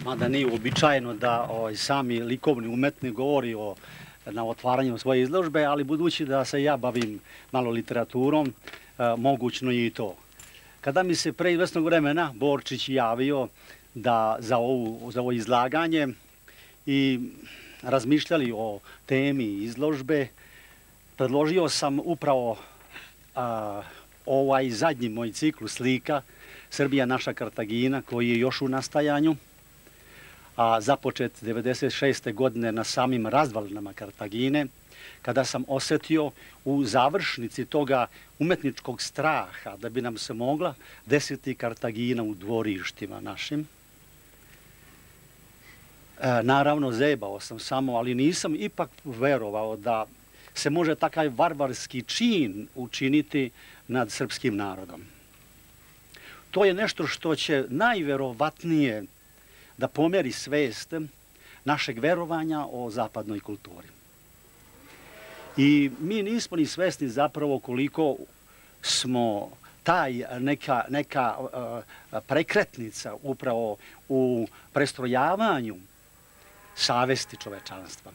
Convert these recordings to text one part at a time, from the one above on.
mada nije uobičajeno da sami likovni umetnik govori na otvaranju svoje izložbe, ali budući da se ja bavim malo literaturom, mogućno je i to. Kada mi se pre izvesnog vremena Borčić javio za ovo izlaganje i razmišljali o temi izložbe, predložio sam upravo ovaj zadnji moj ciklus slika Srbija naša Kartagina, koji je još u nastajanju, a započet 1996. godine na samim razvalinama Kartagine, kada sam osetio u završnici toga umetničkog straha da bi nam se mogla desiti Kartagina u dvorištima našim. Naravno, zebao sam samo, ali nisam ipak verovao da se može takav varvarski čin učiniti nad srpskim narodom. To je nešto što će najverovatnije da pomeri svest našeg verovanja o zapadnoj kulturi. I mi nismo ni svesni zapravo koliko smo taj neka prekretnica upravo u prestrojavanju savesti čovečanstva.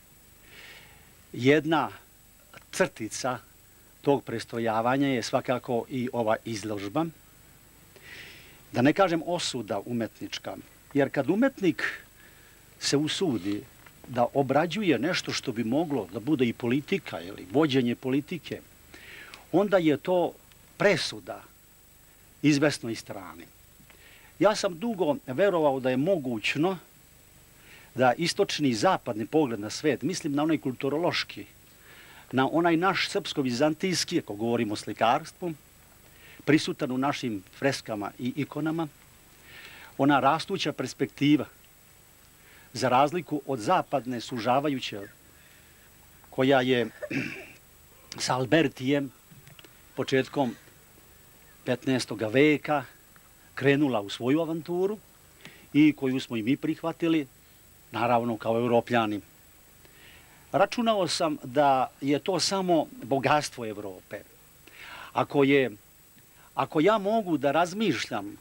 Jedna crtica tog prestrojavanja je svakako i ova izložba. Da ne kažem osuda umetnička, jer kad umetnik se usudi da obrađuje nešto što bi moglo da bude i politika ili vođenje politike, onda je to presuda izvesnoj strani. Ja sam dugo verovao da je mogućno da istočni i zapadni pogled na svet, mislim na onaj kulturološki, na onaj naš srpsko-vizantijski, ako govorimo o slikarstvu, prisutan u našim freskama i ikonama, ona rastuća perspektiva, za razliku od zapadne sužavajuće, koja je sa Albertijem početkom 15. veka krenula u svoju avanturu i koju smo i mi prihvatili, naravno kao Evropljani. Računao sam da je to samo bogatstvo Evrope. Ako ja mogu da razmišljam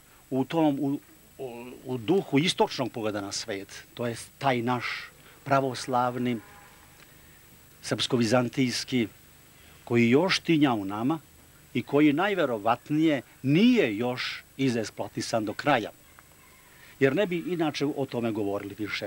u duhu istočnog pogleda na svet, to je taj naš pravoslavni, srpsko-vizantijski, koji još tinja u nama i koji najverovatnije nije još izeksploatisan do kraja, jer ne bi inače o tome govorili više.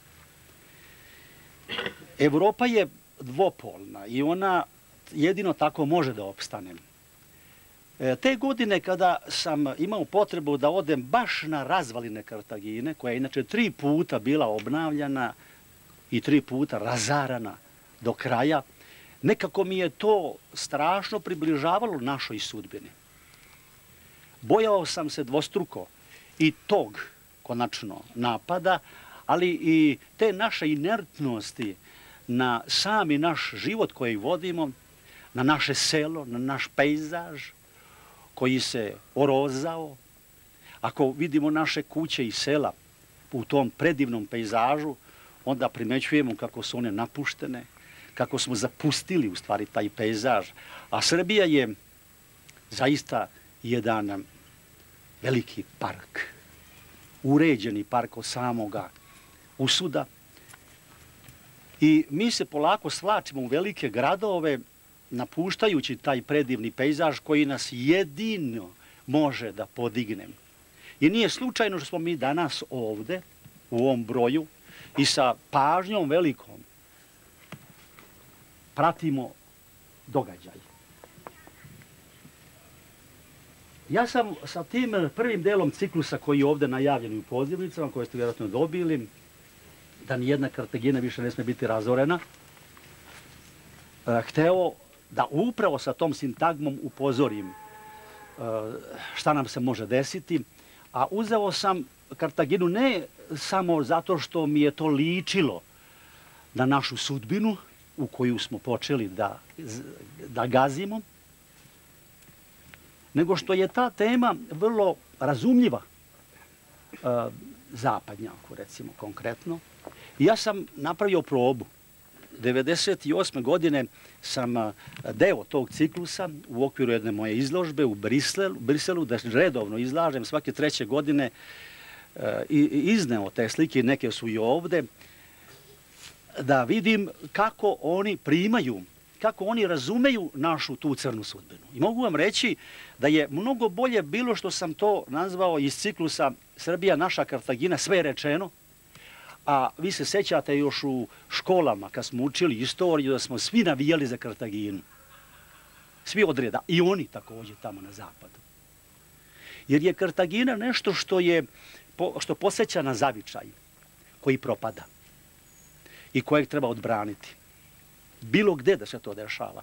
Evropa je dvopolna i ona jedino tako može da opstane. Te godine kada sam imao potrebu da odem baš na razvaline Kartagine, koja je inače 3 puta bila obnavljana i 3 puta razarana do kraja, nekako mi je to strašno približavalo našoj sudbini. Bojao sam se dvostruko i tog konačno napada, ali i te naše inertnosti na sami naš život koji vodimo, na naše selo, na naš pejzaž koji se orozao. Ako vidimo naše kuće i sela u tom predivnom pejzažu, onda primećujemo kako su one napuštene, kako smo zapustili u stvari taj pejzaž. A Srbija je zaista jedan veliki park, uređeni park od samoga usuda. I mi se polako svlačimo u velike gradove, napuštajući taj predivni pejzaž koji nas jedino može da podigne. I nije slučajno što smo mi danas ovde, u ovom broju, i sa pažnjom velikom pratimo događaj. Ja sam sa tim prvim delom ciklusa koji je ovde najavljen u pozivnicama, koje ste vjerojatno dobili, da nijedna Kartagina više ne sme biti razorena, hteo da upravo sa tom sintagmom upozorim šta nam se može desiti, a uzeo sam Kartaginu ne samo zato što mi je to ličilo na našu sudbinu u koju smo počeli da gazimo, nego što je ta tema vrlo razumljiva zapadnjaku, recimo konkretno. I ja sam napravio probu. 1998. godine sam deo tog ciklusa u okviru jedne moje izložbe u Briselu, da redovno izlažem svake 3. godine izneo te slike, neke su i ovde, da vidim kako oni primaju, kako oni razumeju našu tu crnu sudbinu. I mogu vam reći da je mnogo bolje bilo što sam to nazvao iz ciklusa Srbija, naša Kartagina, sve je rečeno, a vi se sećate još u školama kad smo učili istoriju da smo svi navijali za Kartaginu. Svi od reda, i oni također tamo na zapadu. Jer je Kartagina nešto što podsjeća na zavičaj koji propada i kojeg treba odbraniti. Bilo gde da se to dešava.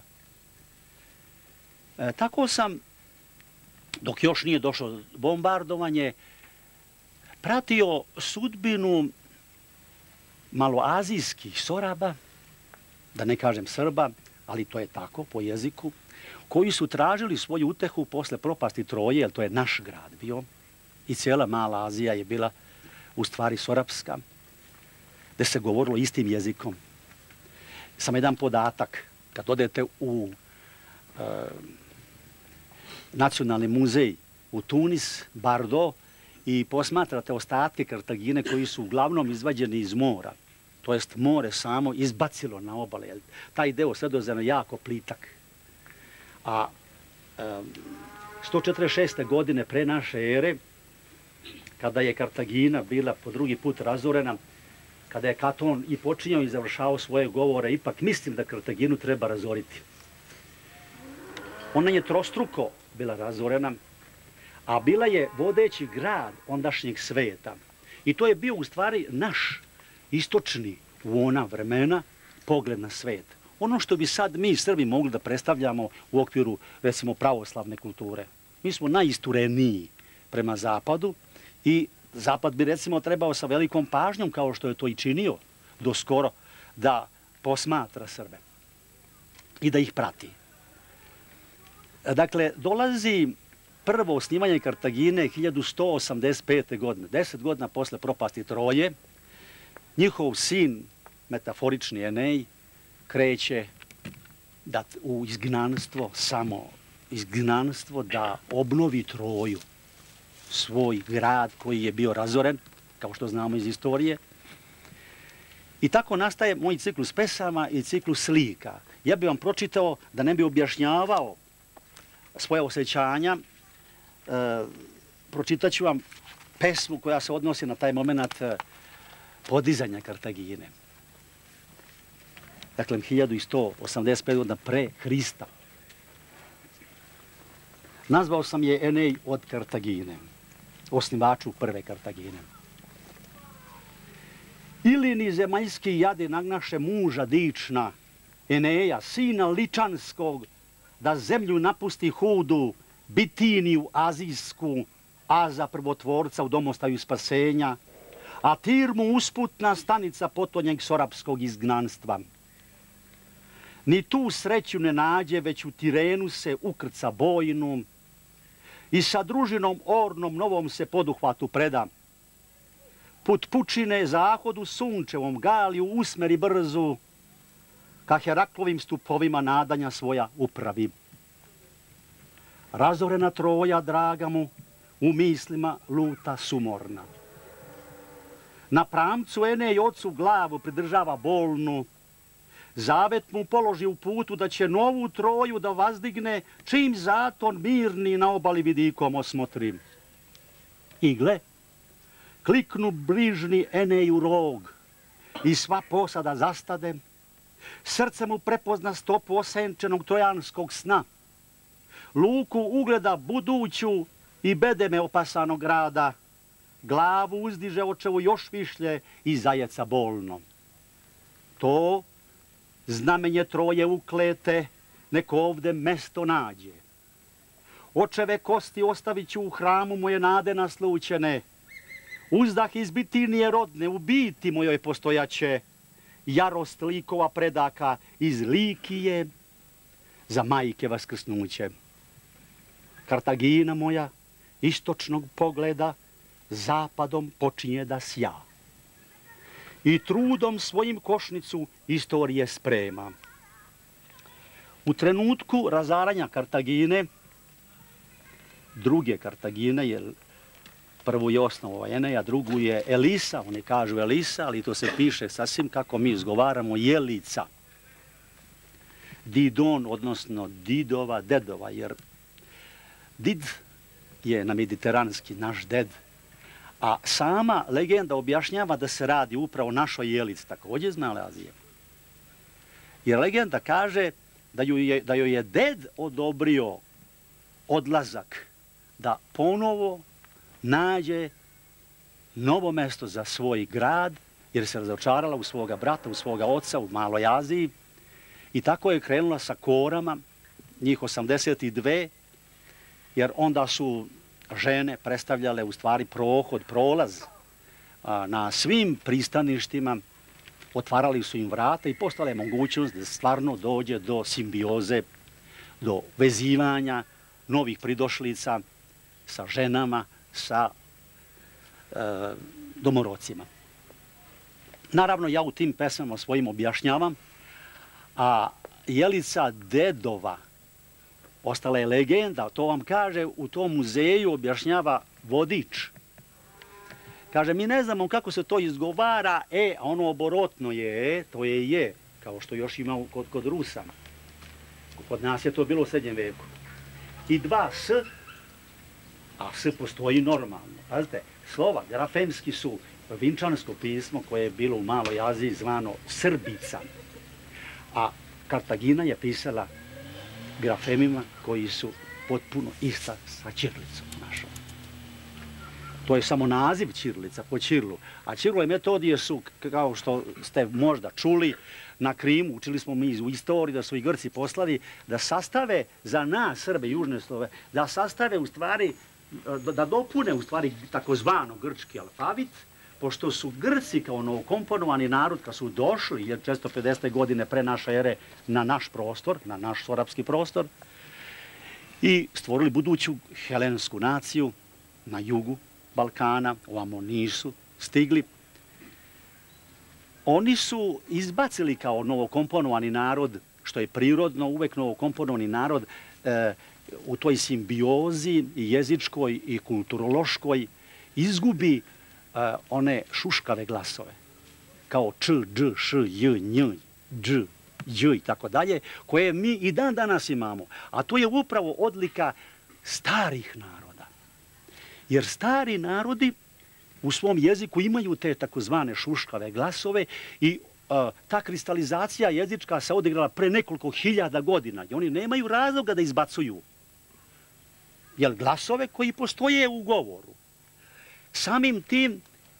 Tako sam, dok još nije došlo bombardovanje, pratio sudbinu maloazijskih Soraba, da ne kažem Srba, ali to je tako po jeziku, koji su tražili svoju utehu posle propasti Troje, jer to je naš grad bio, i cijela Mala Azija je bila u stvari sorapska, gde se govorilo istim jezikom. Samo jedan podatak, kad odete u Nacionalni muzej u Tunis, Bardo, i posmatrate ostatke Kartagine koji su uglavnom izvađeni iz mora, to jest more samo izbacilo na obale. Taj deo Sredozemlja je jako plitak. A 146. godine pre naše ere, kada je Kartagina bila po drugi put razorena, kada je Katon i počinjao i završao svoje govore, ipak mislim da Kartaginu treba razoriti. Ona je trostruko bila razorena, a bila je vodeći grad ondašnjeg sveta. I to je bio u stvari naš istočni u ona vremena pogled na svet. Ono što bi sad mi Srbi mogli da predstavljamo u okviru, recimo, pravoslavne kulture. Mi smo najistureniji prema zapadu i zapad bi, recimo, trebao sa velikom pažnjom, kao što je to i činio do skoro, da posmatra Srbe i da ih prati. Dakle, dolazi prvo snimanje Kartagine 1185. godine, 10 godina posle propasti Troje. Njihov sin, metaforični Enej, kreće u izgnanstvo, samo izgnanstvo, da obnovi Troju, svoj grad koji je bio razoren, kao što znamo iz istorije. I tako nastaje moj ciklus pesama i ciklus slika. Ja bih vam pročitao, da ne bi objašnjavao svoje osjećanja, pročitat ću vam pesmu koja se odnosi na taj moment podizanja Kartagine. Dakle, 1185 godina pre Hrista. Nazvao sam je Enej od Kartagine, osnivaču prve Kartagine. Ili ni zemaljski jade nagnaše muža dična, Eneja, sina Ličanskog, da zemlju napusti hudu, Bitiniju azijsku, Aza prvotvorca u domostaju spasenja, a Tirmu usputna stanica potonjeg sorapskog izgnanstva. Ni tu sreću ne nađe, već u Tirenu se ukrca bojnu i sa družinom ornom novom se poduhvatu preda. Put pučine zahodu sunčevom Galiju usmeri brzu, ka Heraklovim stupovima nadanja svoja upravi. Razorena Troja, draga mu, u mislima luta sumorna. Na pramcu Enej ocu glavu pridržava bolnu, zavet mu položi u putu da će novu Troju da vazdigne, čim zaton mirni na obali vidikom osmotri. I gle, kliknu bližni Eneju rog i sva posada zastade, srce mu prepozna stopu osenčenog trojanskog sna, luku ugleda buduću i bedeme opasanog grada, glavu uzdiže očevu još višlje i zajeca bolno. To znamenje Troje uklete, neko ovde mesto nađe. Očeve kosti ostavit ću u hramu moje nade naslućene, uzdah iz Bitinije rodne, u biti mojoj postojaće, jarost likova predaka iz Likije za majke vaskrsnuće. Kartagina moja, istočnog pogleda, zapadom počinje da sja. I trudom svojim košnicu istorije sprema. U trenutku razaranja Kartagine, druge Kartagine, jer Prvu je osnovao Eneja, drugu je Elisa, oni kažu Elisa, ali to se piše sasvim kako mi izgovaramo, Jelica. Didon, odnosno Didova, dedova, jer Did je na mediteranski naš ded, a sama legenda objašnjava da se radi upravo o našoj Jelici, također iz Male Azije. Jer legenda kaže da joj je ded odobrio odlazak, da ponovo nađe novo mesto za svoj grad, jer se razočarala u svoga brata, u svoga oca u Maloj Aziji. I tako je krenula sa korama, njih 82, jer onda su žene predstavljale u stvari prohod, prolaz na svim pristaništima, otvarali su im vrata i postala je mogućnost da stvarno dođe do simbioze, do vezivanja novih pridošlica sa ženama, sa domorocima. Naravno, ja u tim pesmama svojim objašnjavam, a Jelica dedova ostala je legenda, to vam kaže u tom muzeju objašnjava vodič. Kaže, mi ne znamo kako se to izgovara, a ono oborotno je, to je, kao što još ima kod Rusa. Kod nas je to bilo u srednjem veku. I dva S, a S postoji normalno. Pazite, slova, grafemski su vinčansko pismo koje je bilo u Maloj Aziji zvano Srbica. A Kartagina je pisala grafemima koji su potpuno ista sa ćirilicom našom. To je samo naziv ćirilica po Ćirilu. A Ćirilove metodije su, kao što ste možda čuli, na Krimu, učili smo mi u istoriji da su i Grci poslali, da sastave za nas, Srbe, južne Slove, da sastave u stvari, da dopune u stvari takozvano grčki alfabet, pošto su Grci kao novokomponovani narod, kad su došli 1450. godine pre naše ere na naš prostor, na naš sorapski prostor, i stvorili buduću helensku naciju na jugu Balkana, ovamo nisu stigli. Oni su izbacili kao novokomponovani narod, što je prirodno, uvek novokomponovani narod, u toj simbiozi i jezičkoj i kulturološkoj izgubi one šuškave glasove, kao č, dž, š, j, nj, dž, dž i tako dalje, koje mi i dan danas imamo. A to je upravo odlika starih naroda. Jer stari narodi u svom jeziku imaju te takozvane šuškave glasove i ta kristalizacija jezička se odigrala pre nekoliko hiljada godina i oni nemaju razloga da izbacuju. Jer glasove koji postoje u govoru. Samim tim,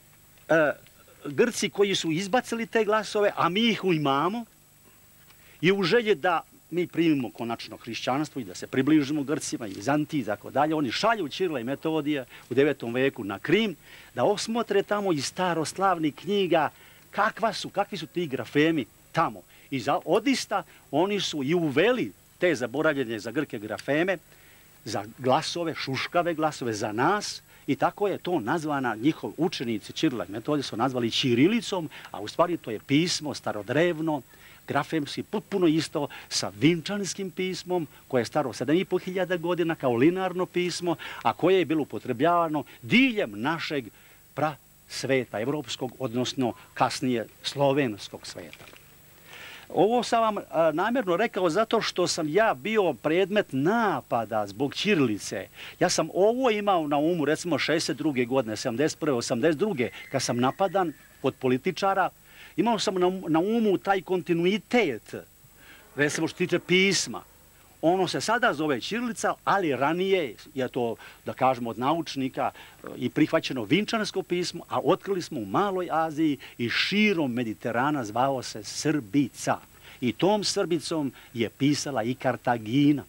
Grci koji su izbacili te glasove, a mi ih imamo, i u želji da mi primimo konačno hrišćanstvo i da se približimo Grcima, Vizantiji i tako dalje, oni šalju Ćirila i Metodija u 9. veku na Krim, da osmotre tamo iz staroslavnih knjiga kakvi su ti grafemi tamo. I odista oni su i uveli te zaboravljene za Grke grafeme, za glasove, šuškave glasove, za nas, i tako je to nazvana, njihov učenici Ćirila i Metodija su nazvali ćirilicom, a u stvari to je pismo starodrevno, grafemski, potpuno isto sa vinčanskim pismom, koje je staro 7500 godina kao linearno pismo, a koje je bilo upotrebljavano diljem našeg prasveta, evropskog, odnosno kasnije slovenskog sveta. Ovo sam vam namjerno rekao zato što sam ja bio predmet napada zbog ćirilice. Ja sam ovo imao na umu, recimo 62. godine, 71. 82. kad sam napadan od političara. Imao sam na umu taj kontinuitet, recimo što tiče pisma. Ono se sada zove ćirilica, ali ranije je to, da kažemo, od naučnika i prihvaćeno vinčansko pismo, a otkrili smo u Maloj Aziji i širom Mediterana zvao se Srbica. I tom Srbicom je pisala i Kartagina.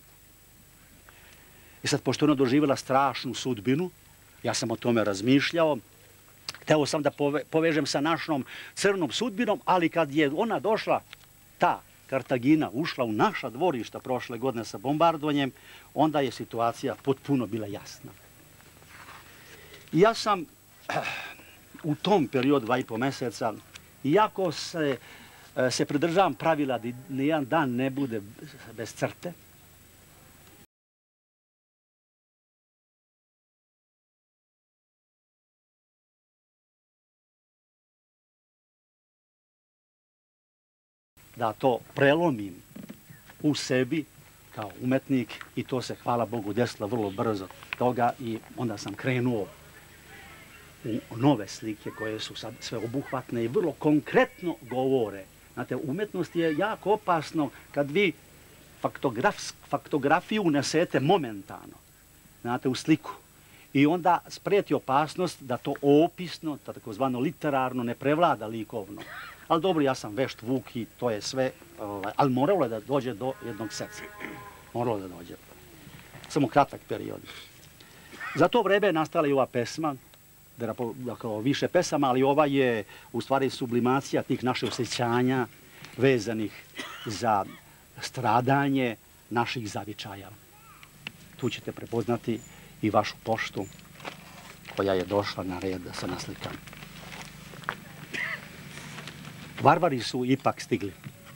I sad, pošto ona doživjela strašnu sudbinu, ja sam o tome razmišljao, hteo sam da povežem sa našom crnom sudbinom, ali kad je ona došla, ta Kartagina, ušla u naša dvorišta prošle godine sa bombardovanjem, onda je situacija potpuno bila jasna. I ja sam u tom periodu 2,5 meseca, iako se pridržavam pravila da nijedan dan ne bude bez crte, da to prelomim u sebi kao umetnik i to se, hvala Bogu, desilo vrlo brzo toga i onda sam krenuo u nove slike koje su sad sve obuhvatne i vrlo konkretno govore. Znate, umetnost je jako opasno kad vi faktografiju unesete momentalno, znate, u sliku. I onda spreti opasnost da to opisno, takozvano literarno, ne prevlada likovno. Ali dobro, ja sam vešt Vuk i to je sve, ali moralo je da dođe do jednog srca. Moralo da dođe. Samo kratak period. Za to vreme je nastala i ova pesma, dakle, više pesama, ali ova je u stvari sublimacija tih naših osjećanja vezanih za stradanje naših zavičaja. Tu ćete prepoznati i vašu poštu koja je došla na red da se naslikam. Varvari su ipak stigli.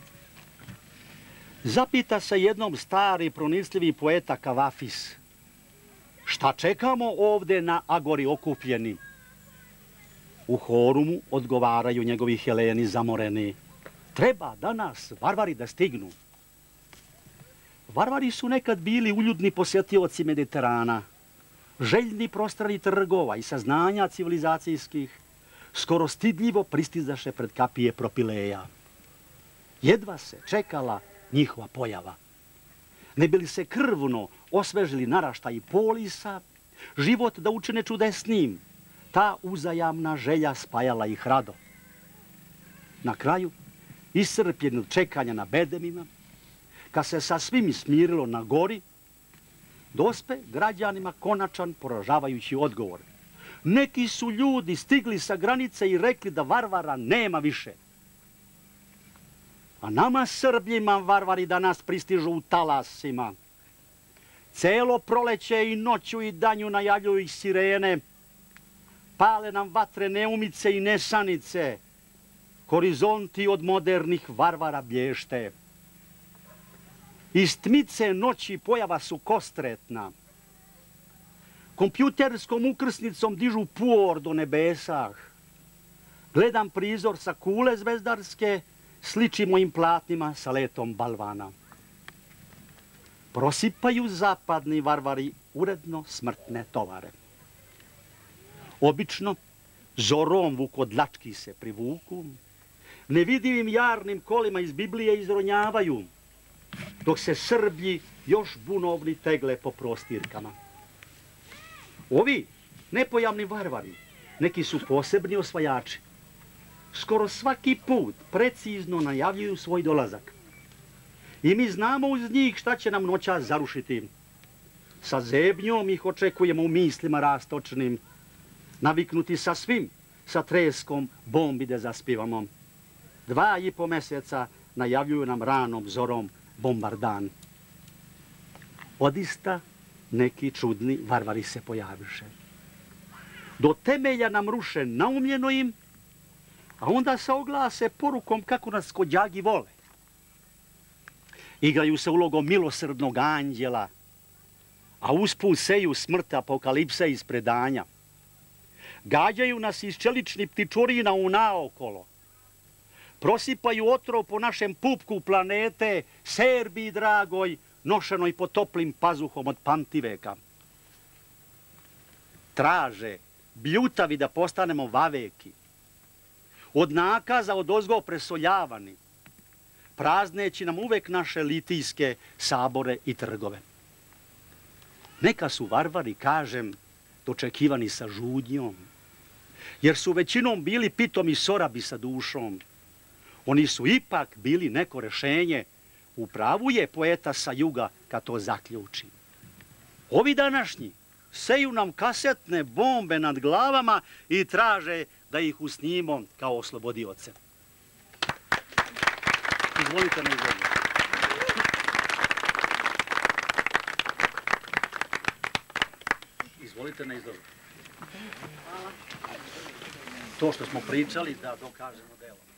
Zapita se jednom stari pronicljivi poeta Kavafis: šta čekamo ovde na agori okupljeni? U horumu odgovaraju njegovi Heleni zamoreni: treba danas varvari da stignu. Varvari su nekad bili uljudni posjetioci Mediterana, željni prostrani trgova i saznanja civilizacijskih, skoro stidljivo pristizaše pred kapije Propileja. Jedva se čekala njihova pojava. Ne bi li se krvno osvežili naraštaji Polisa, život da učine čudesnim, ta uzajamna želja spajala ih rado. Na kraju, iscrpljen od čekanja na bedemima, kad se sa svim smirilo na gori, dospe građanima konačan poražavajući odgovor: neki su ljudi stigli sa granice i rekli da varvara nema više. A nama Srbljima varvari danas pristižu u talasima. Celo proleće i noću i danju najavljuju ih sirene, pale nam vatre neumice i nesanice, horizonti od modernih varvara blješte. Iz tmice noći pojava su kostretna, kompjuterskom ukrsnicom dižu puor do nebesah. Gledam prizor sa kule zvezdarske, sliči mojim platnima sa letom balvana. Prosipaju zapadni varvari uredno smrtne tovare. Obično, zorom vukodlački se privuku, nevidivim jarnim kolima iz Biblije izronjavaju, dok se Srblji još bunovni tegle po prostirkama. Ovi nepojavni varvari, neki su posebni osvajači. Skoro svaki put precizno najavljuju svoj dolazak. I mi znamo uz njih šta će nam noćas zarušiti. Sa zebnjom ih očekujemo u mislima rastočnim, naviknuti sa svim, sa treskom bombi da zaspivamo. 2,5 meseca najavljuju nam ranom zorom bombardan. Odista neki čudni varvari se pojaviše. Do temelja nam ruše naumljeno im, a onda se oglase porukom kako nas kođagi vole. Igraju se ulogom milosrdnog anđela, a usput seju smrt apokalipse iz predanja. Gađaju nas iz čeličnih ptičurina u naokolo. Prosipaju otrov po našem pupku planete, Serbiji dragoj, nošenoj pod toplim pazuhom od pamtiveka. Traže, bljutavi da postanemo vaveki, od nakaza odozgo presoljavani, prazneći nam uvek naše litijske sabore i trgove. Neka su varvari, kažem, dočekivani sa žudnjom, jer su većinom bili pitomi sorabi sa dušom. Oni su ipak bili neko rešenje, u pravu je poeta sa juga kad to zaključi. Ovi današnji seju nam kasetne bombe nad glavama i traže da ih usnimo kao oslobodioce. Izvolite na izvolite. Izvolite na izvolite. To što smo pričali da dokažemo delo.